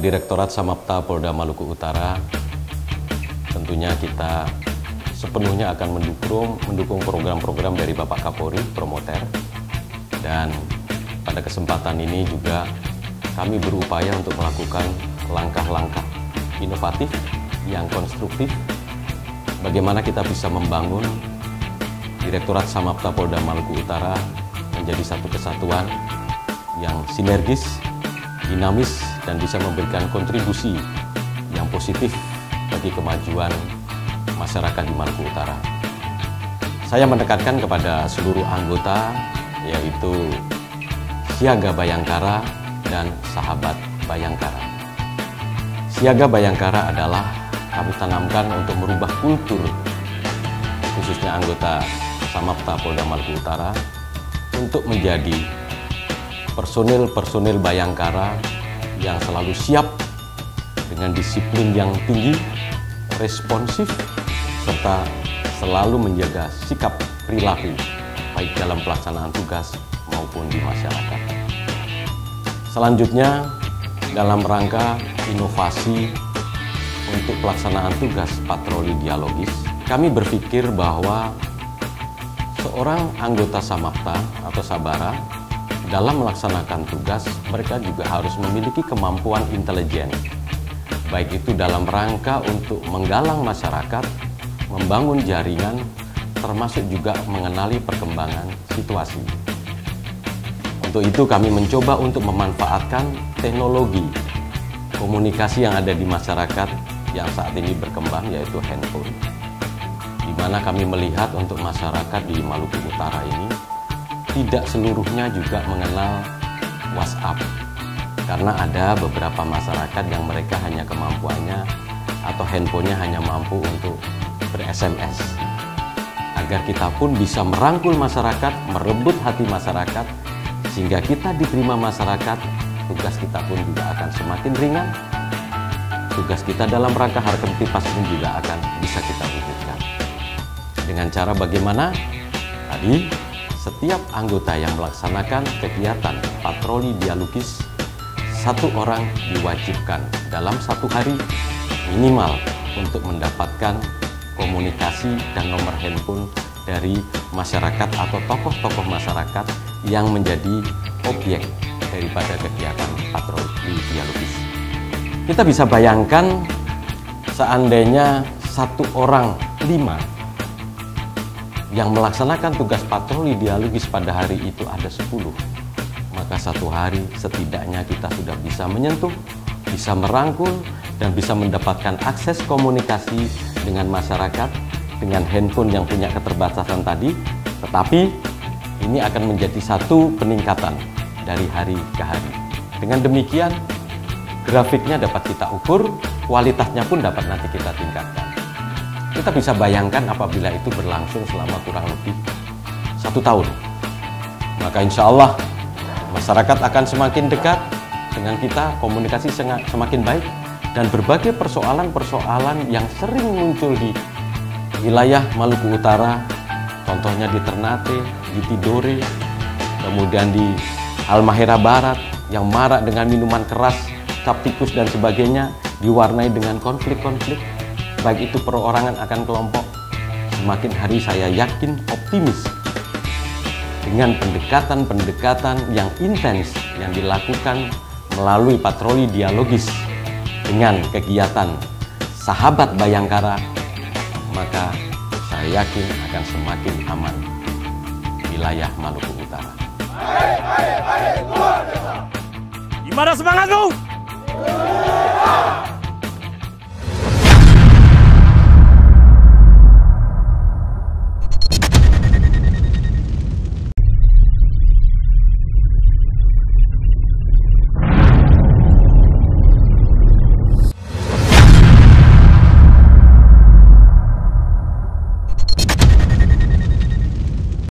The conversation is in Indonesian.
Direktorat Samapta Polda Maluku Utara tentunya kita sepenuhnya akan mendukung program-program dari Bapak Kapolri, Promoter. Dan pada kesempatan ini juga kami berupaya untuk melakukan langkah-langkah inovatif yang konstruktif. Bagaimana kita bisa membangun Direktorat Samapta Polda Maluku Utara menjadi satu kesatuan yang sinergis, dinamis, dan bisa memberikan kontribusi yang positif bagi kemajuan masyarakat di Maluku Utara. Saya menekankan kepada seluruh anggota, yaitu Siaga Bayangkara dan Sahabat Bayangkara. Siaga Bayangkara adalah kami tanamkan untuk merubah kultur, khususnya anggota Samapta Polda Maluku Utara, untuk menjadi personil Bayangkara yang selalu siap dengan disiplin yang tinggi, responsif, serta selalu menjaga sikap perilaku baik dalam pelaksanaan tugas maupun di masyarakat. Selanjutnya, dalam rangka inovasi untuk pelaksanaan tugas patroli dialogis, kami berpikir bahwa seorang anggota Samapta atau Sabara dalam melaksanakan tugas, mereka juga harus memiliki kemampuan intelijen, baik itu dalam rangka untuk menggalang masyarakat, membangun jaringan, termasuk juga mengenali perkembangan situasi. Untuk itu kami mencoba untuk memanfaatkan teknologi komunikasi yang ada di masyarakat yang saat ini berkembang, yaitu handphone, di mana kami melihat untuk masyarakat di Maluku Utara ini tidak seluruhnya juga mengenal WhatsApp, karena ada beberapa masyarakat yang mereka hanya kemampuannya atau handphonenya hanya mampu untuk ber-SMS. Agar kita pun bisa merangkul masyarakat, merebut hati masyarakat, sehingga kita diterima masyarakat, tugas kita pun juga akan semakin ringan. Tugas kita dalam rangka Harkemtipas pun juga akan bisa kita wujudkan. Dengan cara bagaimana? Tadi, setiap anggota yang melaksanakan kegiatan patroli dialogis, satu orang diwajibkan dalam satu hari minimal untuk mendapatkan komunikasi dan nomor handphone dari masyarakat atau tokoh-tokoh masyarakat yang menjadi objek daripada kegiatan patroli dialogis. Kita bisa bayangkan seandainya satu orang 5 yang melaksanakan tugas patroli dialogis pada hari itu ada 10, maka satu hari setidaknya kita sudah bisa menyentuh, bisa merangkul, dan bisa mendapatkan akses komunikasi dengan masyarakat dengan handphone yang punya keterbatasan tadi. Tetapi ini akan menjadi satu peningkatan dari hari ke hari. Dengan demikian, grafiknya dapat kita ukur, kualitasnya pun dapat nanti kita tingkatkan. Kita bisa bayangkan apabila itu berlangsung selama kurang lebih 1 tahun. Maka insya Allah masyarakat akan semakin dekat dengan kita, komunikasi semakin baik, dan berbagai persoalan-persoalan yang sering muncul di wilayah Maluku Utara, contohnya di Ternate, di Tidore, kemudian di Halmahera Barat, yang marak dengan minuman keras, cap tikus dan sebagainya, diwarnai dengan konflik-konflik, baik itu perorangan akan kelompok. Semakin hari saya yakin optimis dengan pendekatan-pendekatan yang intens yang dilakukan melalui patroli dialogis dengan kegiatan Sahabat Bayangkara, maka saya yakin akan semakin aman wilayah Maluku Utara. Gimana semangatmu?